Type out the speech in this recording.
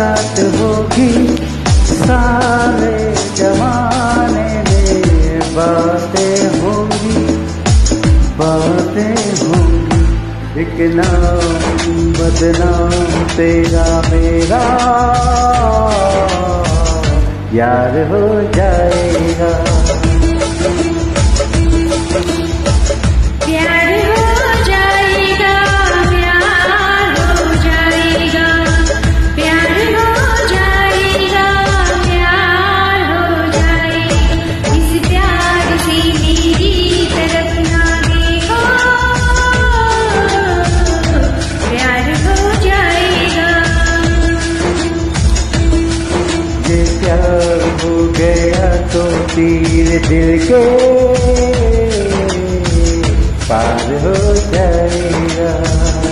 रात होगी सारे जमाने में बातें होंगी एक नाम बदनाम तेरा मेरा यार हो जाएगा। प्यार हो जाएगा, प्यार हो जाएगा, प्यार हो जाएगा, प्यार हो जाएगा। इस प्यार से मेरी तरफ ना देखो, प्यार हो जाएगा। ये प्यार हो गया तो तीर दिल के पार हो जाएगा।